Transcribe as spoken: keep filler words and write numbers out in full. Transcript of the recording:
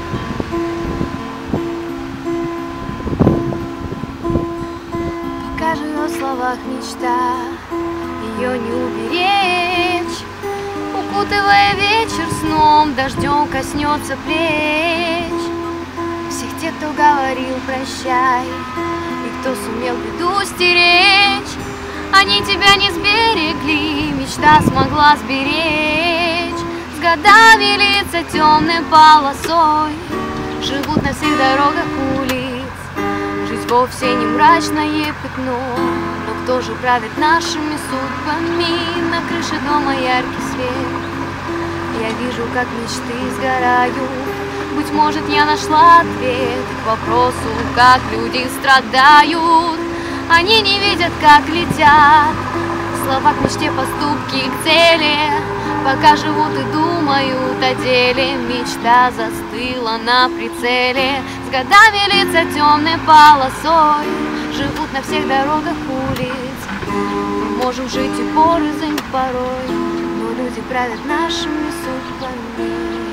Пока живет в словах мечта, ее не уберечь. Укутывая вечер сном, дождем коснется плеч всех тех, кто говорил прощай, и кто сумел беду стеречь. Они тебя не сберегли, мечта смогла сберечь. С годами лица темной полосой живут на всех дорогах улиц. Жизнь вовсе не мрачное пятно, но кто же правит нашими судьбами? На крыше дома яркий свет, я вижу, как мечты сгорают. Быть может, я нашла ответ к вопросу, как люди страдают. Они не видят, как летят слова к мечте, поступки к цели. Пока живут и думают о деле, мечта застыла на прицеле. С годами лица темной полосой живут на всех дорогах улиц. Мы можем жить и порознь порой, но люди правят нашими судьбами.